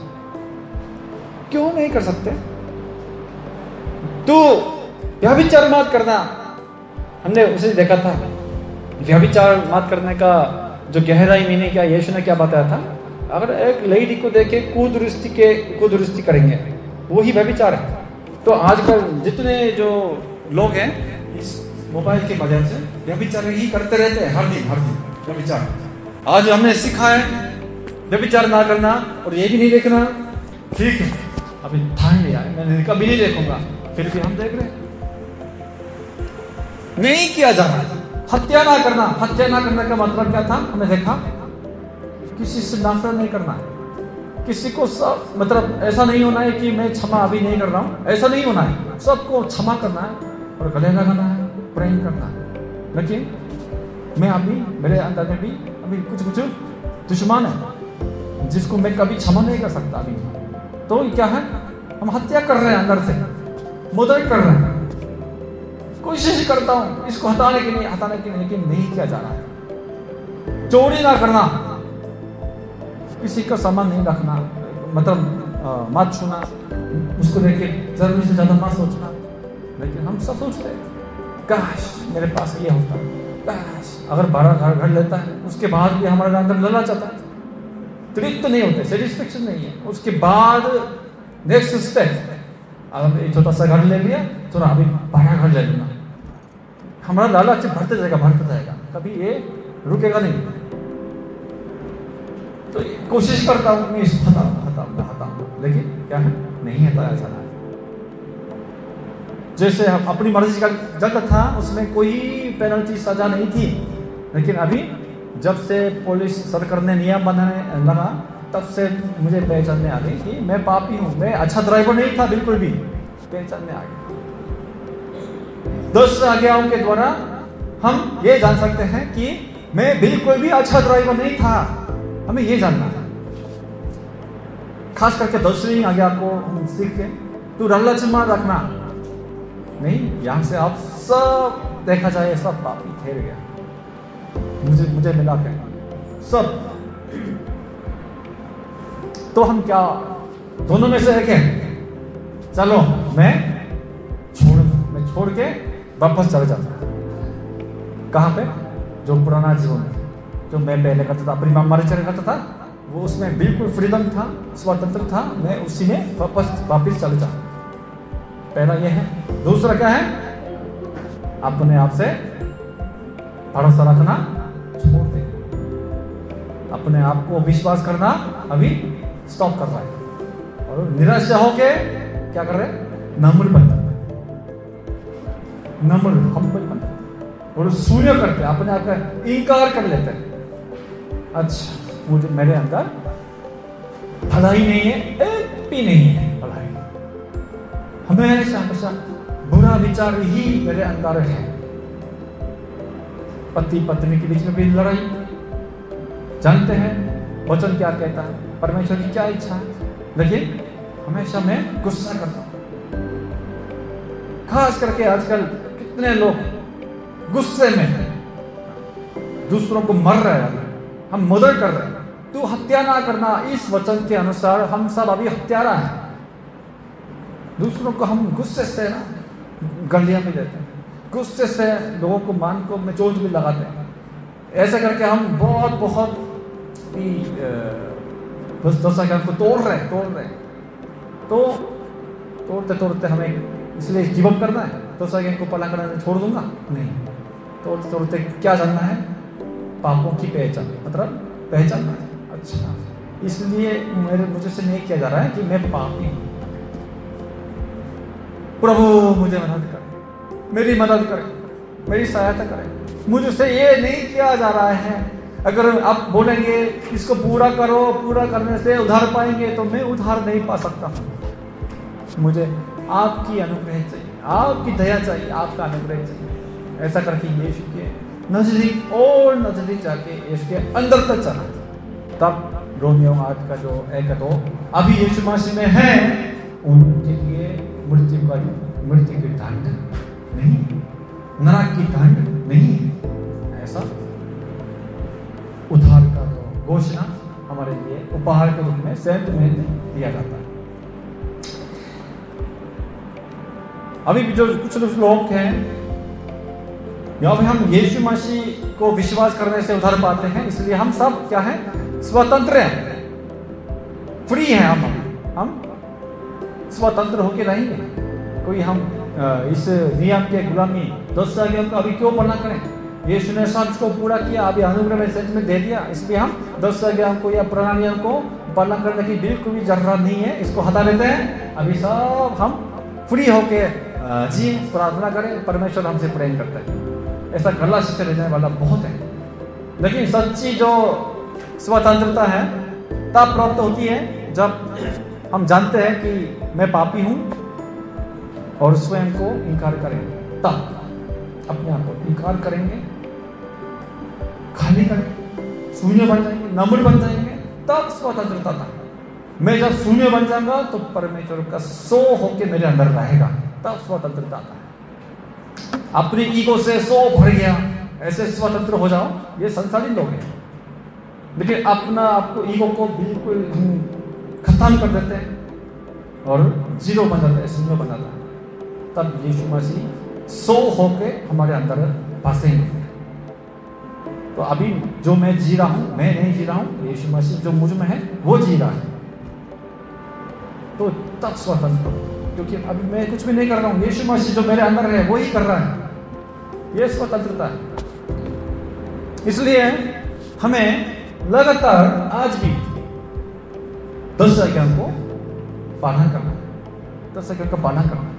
क्यों नहीं कर सकते? तो व्यभिचार मत करना, हमने उसे देखा था। व्यभिचार मत करने का जो गहराई मीनिंग क्या यीशु ने क्या बताया था? अगर एक लेडी को देखे कुदुरुस्ती करेंगे, वही व्यभिचार है। तो आजकल जितने जो लोग हैं इस मोबाइल के वजह से व्यभिचार ही करते रहते हैं, हर दिन व्यभिचार। आज हमने सीखा है व्यभिचार ना करना, और ये भी नहीं देखना, ठीक है अभी ठान लिया है, मैंने कभी नहीं देखूंगा, फिर भी हम देख रहे हैं। नहीं किया जा रहा है। हत्या ना करना, हत्या ना करने का मतलब क्या था? हमने देखा किसी से नफरत नहीं करना है, किसी को सब मतलब ऐसा नहीं होना है कि मैं क्षमा अभी नहीं कर रहा हूं, ऐसा नहीं होना है। सबको क्षमा करना है और गले लगाना है, प्रेम करना है। लेकिन मैं अभी मेरे अंदर में भी अभी कुछ दुश्मन है जिसको मैं कभी क्षमा नहीं कर सकता अभी। तो क्या है? हम हत्या कर रहे हैं, अंदर से मुद्दत कर रहे हैं। कोशिश करता हूं इसको हटाने के लिए, लेकिन नहीं किया जा रहा है। चोरी ना करना, किसी का सामान नहीं रखना, मतलब मत छूना, उसको देख के जरूरी से ज्यादा मत सोचना। लेकिन हम सब सोचते हैं काश मेरे पास ये होता, काश अगर बड़ा घर लेता है, उसके बाद भी हमारे अंदर लालच आता है, तृप्त नहीं होते, सेटिस्फेक्शन नहीं है। उसके बाद नेक्स्ट स्टेप, अब एक छोटा सा घर ले लिया, थोड़ा अभी बड़ा घर ले लेना, हमारा लालच बढ़ते जाएगा, कभी ये रुकेगा नहीं। तो कोशिश करता हूं मैं इसको हटाऊं, लेकिन क्या है? नहीं हटाया जा रहा है। जैसे हम अपनी मर्जी का जब था उसमें कोई पेनल्टी सजा नहीं थी, लेकिन अभी जब से पुलिस सरकार ने नियम बनाने लगा, तब से मुझे पहचानने आ गई कि मैं पापी हूं। मैं अच्छा ड्राइवर नहीं था, बिल्कुल भी पहचानने आ गई। 10 आज्ञाओं के द्वारा हम ये जान सकते हैं कि मैं बिल्कुल भी अच्छा ड्राइवर नहीं था, हमें ये जानना है। खास करके 10वीं आज्ञा को हम सीखे, तू लालच मत रखना। नहीं, यहां से आप सब देखा जाए सब पापी ठहर गया, मुझे मिला के सब। तो हम क्या दोनों में से एक है? चलो मैं छोड़ के वापस चले जाता। कहां पे? जो पुराना जीवन जो मैं पहले करता था, अपनी मर्जी से करता था, वो उसमें बिल्कुल फ्रीडम था, स्वतंत्र था, मैं उसी में वापस चले जाऊं। पहला ये है। दूसरा क्या है? अपने आप से भरोसा रखना छोड़ दे, अपने आप को विश्वास करना अभी स्टॉप कर रहा है, और निराश होके क्या कर रहे हैं? नम्र बनता, हम्बल बनता, और शून्य करते, अपने आप का इनकार कर लेते हैं। अच्छा, मुझे मेरे अंदर भलाई नहीं है, एक भी नहीं है भलाई, हमेशा बुरा विचार ही मेरे अंदर है। पति पत्नी के बीच में भी लड़ाई, जानते हैं वचन क्या कहता है, परमेश्वर की क्या इच्छा है, लेकिन हमेशा मैं गुस्सा करता हूं। खास करके आजकल कितने लोग गुस्से में हैं, दूसरों को मर रहे हैं, हम मदद कर रहे हैं। तू हत्या ना करना, इस वचन के अनुसार हम सब अभी हत्यारा हैं। दूसरों को हम गुस्से से ना गलियां में देते हैं, गुस्से से लोगों को मान को में चोट भी लगाते हैं। ऐसा करके हम बहुत ही दोस्तों के हमको तोड़ रहे हैं। तो तोड़ते हमें इसलिए गिव अप करना है, तो सगे को पला करना छोड़ दूंगा नहीं। तोड़ते क्या जानना है? पापों की पहचान, मतलब पहचानना है। अच्छा, इसलिए मुझे से नहीं किया जा रहा है कि मैं पापी हूं। प्रभु मुझे मदद करे, मेरी मदद करे, मेरी सहायता करे। मुझसे ये नहीं किया जा रहा है। अगर आप बोलेंगे इसको पूरा करो, पूरा करने से उधार पाएंगे, तो मैं उधार नहीं पा सकता। मुझे आपकी अनुग्रह चाहिए, आपकी दया चाहिए, आपका अनुग्रह चाहिए। ऐसा करके यीशु के नजदीक और नजदीक जाके यीशु के अंदर तक चला, तब रोमियो 8 का जो 1-2 अभी यीशु मसीह में है उनके लिए मृत्यु की दंड नहीं, नरक की दंड नहीं। ऐसा उद्धार का तो घोषणा हमारे लिए उपहार के रूप में सेंट में दिया जाता है। अभी भी जो कुछ लोग हैं यहाँ पे हम यीशु मसीह को विश्वास करने से उद्धार पाते हैं, इसलिए हम सब क्या है, स्वतंत्र हैं, फ्री हैं। हम स्वतंत्र होके रहेंगे। कोई हम इस नियम के गुलामी 10 आज्ञा को अभी क्यों पालना करें? यीशु ने सब इसको पूरा किया, अभी अनुग्रह में सेंट में दे दिया, इसलिए हम 10 आज्ञा को या पुराने नियम को पालन करने की बिल्कुल भी जरूरत नहीं है, इसको हटा देते हैं। अभी सब हम फ्री होके जी प्रार्थना करें, परमेश्वर हमसे प्रेम करता है। ऐसा गला शिक्षा देने वाला बहुत है, लेकिन सच्ची जो स्वतंत्रता है तब प्राप्त होती है जब हम जानते हैं कि मैं पापी हूं और स्वयं को इनकार करेंगे। तब अपने आप को इनकार करेंगे, खाली करेंगे, शून्य बन जाएंगे, नम्र बन जाएंगे, तब स्वतंत्रता था। मैं जब शून्य बन जाऊंगा तो परमेश्वर का 100 होके मेरे अंदर रहेगा, तब स्वतंत्रता आता है। अपनी ईगो से 100 भर गया, ऐसे स्वतंत्र हो जाओ, ये संसारी लोग हैं। लेकिन अपना आपको ईगो को बिल्कुल खत्म कर देते हैं और 0 बन जाता है, शून्य बन जाता है, तब यीशु मसीह 100 होके हमारे अंदर बसेंगे। तो अभी जो मैं जी रहा हूं, मैं नहीं जी रहा हूं, यीशु मसीह जो मुझ में है वो जी रहा है, तो तब स्वतंत्र, क्योंकि अभी मैं कुछ भी नहीं कर रहा हूं, यीशु मसीह जो मेरे अंदर है वो ही कर रहा है। ये स्वतंत्रता है। इसलिए हमें लगातार आज भी 10 आज्ञा को पालन करना, 10 आज्ञा का पालन करना।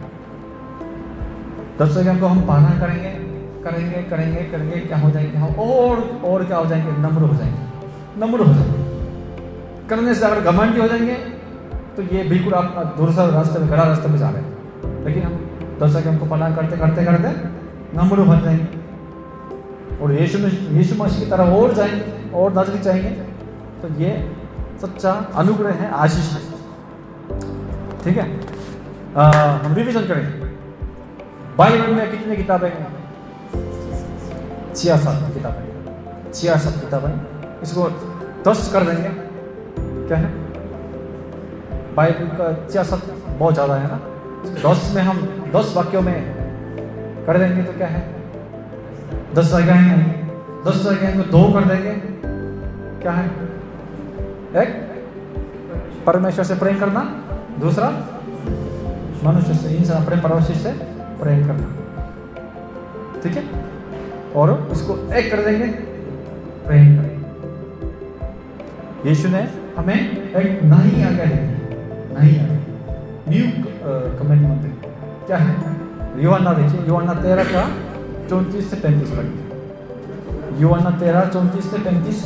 10 आज्ञा को हम पालन करेंगे, करेंगे करेंगे करेंगे, क्या हो जाएंगे हम, और क्या हो जाएंगे, नम्र हो जाएंगे, नम्र हो जाएंगे। करने से अगर घमंडी हो जाएंगे तो ये बिल्कुल आप दूसरा रास्ते में, गलत रास्ते में जा रहे हैं। लेकिन हम 10 आज्ञा को पालन करते करते करते नम्र बन जाएंगे और यीशु मसीह की तरह और जाएंगे और नजदीक जाएंगे। तो ये सच्चा अनुग्रह है, आशीष है। ठीक है, हम रिवीजन करेंगे। बाइबल में कितनी किताबें हैं? 66 किताबें, 66 किताबें। इसको 10 कर देंगे, क्या है? बाइबल का 66 बहुत ज़्यादा है ना। 10 में हम 10 वाक्यों में कर देंगे तो क्या है? 10 आज्ञाएं हैं, 10 आज्ञाएं को 2 कर देंगे, क्या है? एक परमेश्वर से प्रेम करना, दूसरा मनुष्य से, इंसान प्रेम पड़ोसी से प्रेम करना। ठीक है, और इसको एक कर देंगे, प्रेम करेंगे। यीशु ने हमें एक नई आज्ञा दी, नई आज्ञा, न्यू कमेंडमेंट है। क्या है? यूहन्ना देखिए, यूहन्ना 13 का 34 से 35 पढ़िए। यूहन्ना 13 34 से 35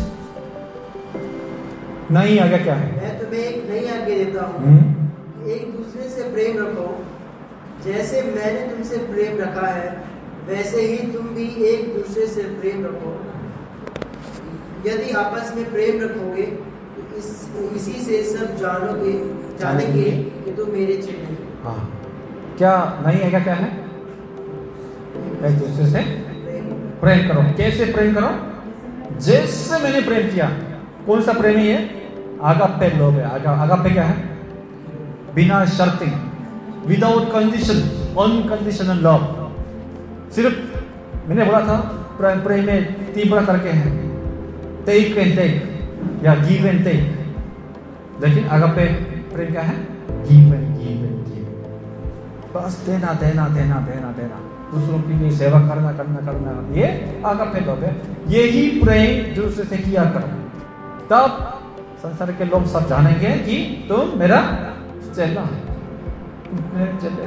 नई आज्ञा क्या है? मैं तुम्हें एक नई आज्ञा देता हूँ, एक दूसरे से प्रेम रखो। जैसे मैंने तुमसे प्रेम रखा है, वैसे ही तुम भी एक दूसरे से प्रेम रखो। यदि आपस में प्रेम रखोगे तो इसी से सब जानेंगे कि तुम मेरे चेले हो। हाँ, क्या नई आज्ञा क्या है? एक दूसरे से प्रेम करो। कैसे प्रेम करो? जैसे मैंने प्रेम किया। कौन सा प्रेम है ये? आगापे लोभ है। आगापे क्या है? बिना शर्ती, विदाउट कंडीशन, अनकंडीशनल लव। सिर्फ मैंने बोला था प्रेम में 3 बड़ा करके है, टेक एंड टेक या गिव एंड टेक। लेकिन आगापे प्रेम क्या है? Give and give and give. बस देना देना देना देना देना, दूसरों के लिए सेवा करना करना करना, ये आगापे लोभ है। यही प्रेम दूसरे से किया करो, तब संसार के लोग सब जानेंगे कि तुम मेरा चेला है, मेरे चेले।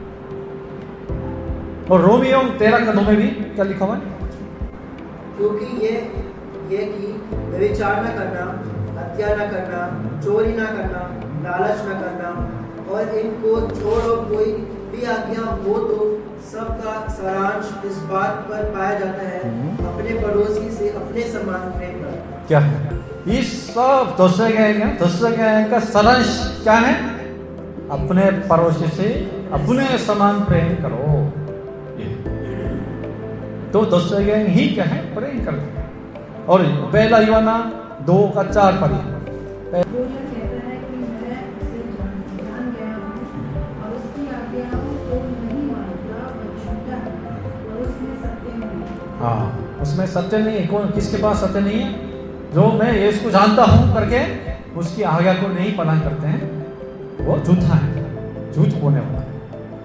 और रोमियो 13 का 9 में भी क्या लिखा हुआ है? क्योंकि ये कि व्यभिचार न करना, हत्या न करना, चोरी न करना, लालच न करना, और इनको छोड़ो कोई भी आज्ञा हो तो सबका सारांश इस बात पर पाया जाता है, अपने पड़ोसी से अपने समान प्रेम करना। क्या है? इस सब 10 आज्ञा का सारांश क्या है? अपने पड़ोसी से अपने समान प्रेम करो। तो 10 आज्ञा ही क्या है? प्रेम करो। और पहला यूहन्ना 2:4 पढ़िए। हाँ, उसमें सत्य नहीं है। कौन, किसके पास सत्य नहीं है? जो मैं यीशु को जानता हूं करके उसकी आज्ञा को नहीं पालन करते हैं, वो झूठा है, झूठ बोलने वाला है।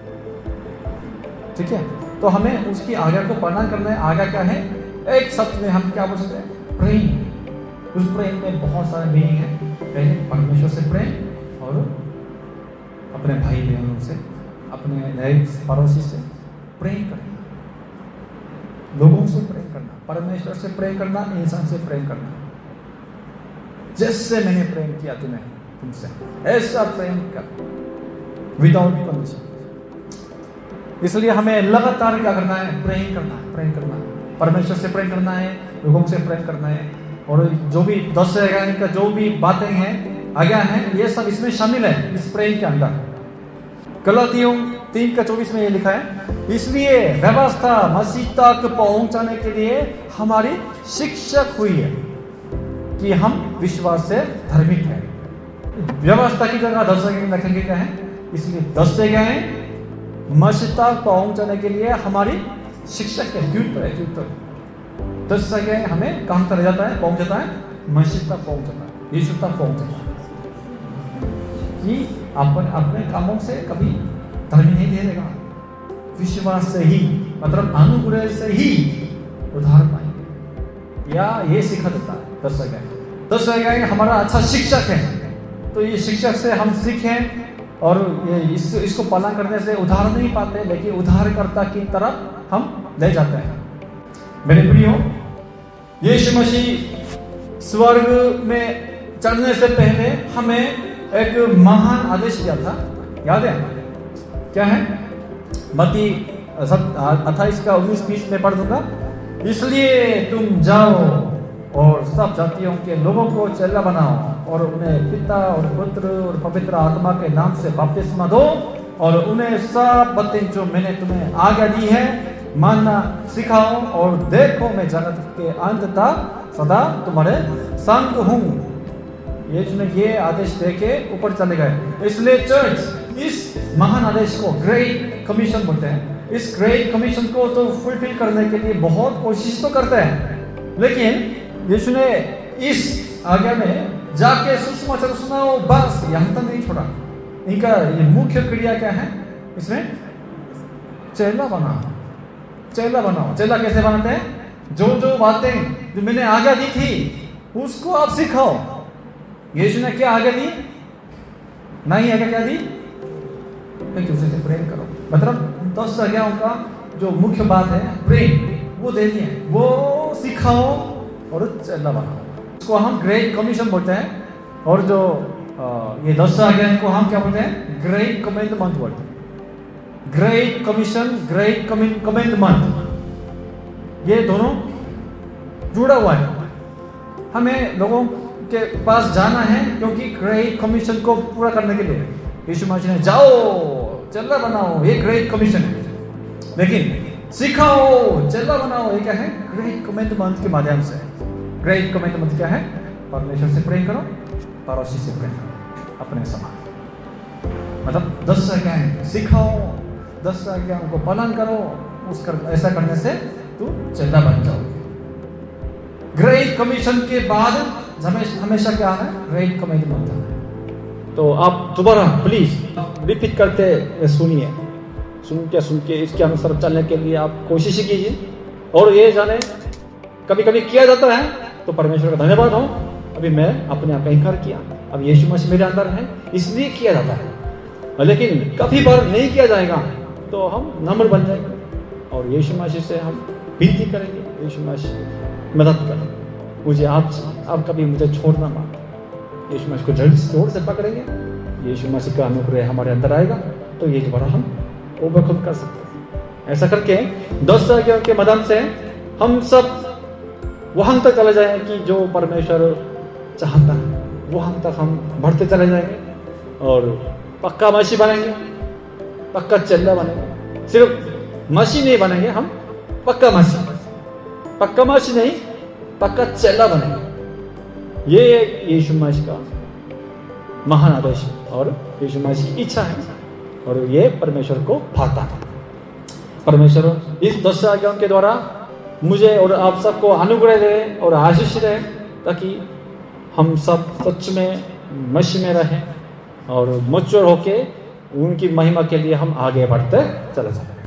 ठीक है, तो हमें उसकी आज्ञा को पालन करना है। आज्ञा क्या है? एक शब्द में हम क्या बोल सकते हैं? प्रेम। उस प्रेम में बहुत सारे मीनिंग है। पहले परमेश्वर से प्रेम, और अपने भाई बहनों से, अपने नए पड़ोसी से प्रेम करना, लोगों से प्रेम करना, परमेश्वर से प्रेम करना, इंसान से प्रेम करना। जैसे मैंने प्रेम किया तुम्हें, तुमसे ऐसा प्रेम कर, विदाउट कंडीशन। इसलिए हमें लगातार क्या करना है? प्रेम करना है, प्रेम करना है। परमेश्वर से प्रेम करना है, लोगों से प्रेम करना है। और जो भी 10 आज्ञा का जो भी बातें हैं, आज्ञा हैं, ये सब इसमें शामिल है, इस प्रेम के अंदर। गलातियों 3:24 में ये लिखा है, इसलिए व्यवस्था मसीह तक पहुंचाने के लिए हमारी शिक्षक हुई है कि हम विश्वास से धार्मिक हैं। व्यवस्था की जगह 10 आज्ञा रखेंगे क्या है? इसलिए 10 आज्ञाएं मसीह तक पहुंचाने के लिए हमारी शिक्षक है, ट्यूटर है, ट्यूटर। 10 आज्ञाएं हमें कहां तक ले जाता है? पहुंच जाता है मसीह तक पहुंच जाता है, यीशु तक पहुंच जाता है। कि अपने कामों से कभी धर्मी नहीं दे देगा, विश्वास से ही, मतलब अनुग्रह से ही उद्धार पाएंगे, या ये सिखा देता है 10 आज्ञा। 10 आज्ञा हमारा अच्छा शिक्षक है। तो ये शिक्षक से हम सीखें, और ये इसको पालन करने से उद्धार नहीं पाते, लेकिन उद्धारकर्ता की तरफ हम ले जाते हैं। मेरे प्रियो, यीशु मसीह स्वर्ग में चढ़ने से पहले हमें एक महान आदेश दिया था, याद है? क्या है? मत्ती 28:19-20 में पढ़ दूंगा। इसलिए तुम जाओ और सब जातियों के लोगों को चेला बनाओ, और उन्हें पिता और पुत्र और पवित्र आत्मा के नाम से बपतिस्मा दो, और उन्हें सब बातें जो मैंने तुम्हें आज्ञा दी है मानना सिखाओ, और देखो मैं जगत के अंत तक सदा तुम्हारे संग हूँ। यीशु ने ये आदेश देके ऊपर चले गए। इसलिए चर्च इस महान आदेश को ग्रेट कमीशन बोलते हैं। इस ग्रेट कमीशन को तो फुलफिल करने के लिए बहुत कोशिश तो करते हैं, लेकिन यीशु ने इस आज्ञा में जाके सुसमाचार सुनाओ, बस यहाँ तक नहीं छोड़ा। इनका ये मुख्य क्रिया क्या है? इसमें चेला बनाओ, चेला बनाओ। चेला कैसे बनाते हैं? जो जो बातें जो मैंने आज्ञा दी थी उसको आप सिखाओ। यीशु ने क्या आज्ञा दी? नहीं आज्ञा क्या दी? एक दूसरे से प्रेम करो। मतलब 10 आज्ञाओं का जो मुख्य बात है प्रेम, वो दे दिए, वो सिखाओ और चेला बनाओ। इसको हम ग्रेट कमीशन बोलते हैं। और जो ये 10 आज्ञा को हम क्या बोलते हैं? ग्रेट कमेंडमेंट बोलते हैं। ग्रेट कमीशन, ग्रेट कमेंडमेंट, ये दोनों जुड़ा हुआ है। हमें लोगों के पास जाना है, क्योंकि ग्रेट कमीशन को पूरा करने के लिए यीशु मसीह ने जाओ चेला बनाओ, ये ग्रेट कमीशन है। लेकिन सिखाओ, चेला बनाओ, ये क्या है? ग्रेट कमेंडमेंट के माध्यम से। ग्रेट कमेंडमेंट क्या है? परमेश्वर से प्रेम करो, पड़ोसी से प्रेम करो, अपने समान। मतलब 10 आज्ञाएं सिखाओ, 10 आज्ञाओं को पालन करो। ऐसा करने से तू चेला बन जाओगे। ग्रेट कमीशन के बाद हमेशा क्या है? ग्रेट कमेंडमेंट है। तो आप दोबारा प्लीज रिपीट करते सुनिए, सुन के इसके अनुसार चलने के लिए आप कोशिश कीजिए। और ये जाने कभी कभी किया जाता है तो परमेश्वर का धन्यवाद हो, अभी मैं अपने आप का इनकार किया, अब यीशु मसीह मेरे अंदर है इसलिए किया जाता है। लेकिन कभी बार नहीं किया जाएगा तो हम नम्र बन जाएंगे और यीशु मसीह से हम विनती करेंगे, यीशु मसीह मदद कर मुझे, आप कभी मुझे छोड़ना मत। यीशु मसीह को जोर से पकड़ेंगे, यीशु मसीह का अनुग्रह हमारे अंदर आएगा तो ये दोबारा हम ओवरकम कर सकते हैं। ऐसा करके 10 आज्ञाओं के मदद से हम सब वहां तक चले जाए कि जो परमेश्वर चाहता है वहां तक हम बढ़ते चले जाएंगे और पक्का मसीह बनेंगे, पक्का चेला बनेंगे। सिर्फ मसीह नहीं बनेंगे, हम पक्का मसीह नहीं, पक्का चेला बनेंगे। ये यीशु मसीह का महान आदेश है और यीशु मसीह की इच्छा है और ये परमेश्वर को भाता है। परमेश्वर इस 10 आज्ञाओं के द्वारा मुझे और आप सबको अनुग्रह दे और आशीष दे, ताकि हम सब सच में मसीह में रहें और मैच्योर होके उनकी महिमा के लिए हम आगे बढ़ते चले जाएं।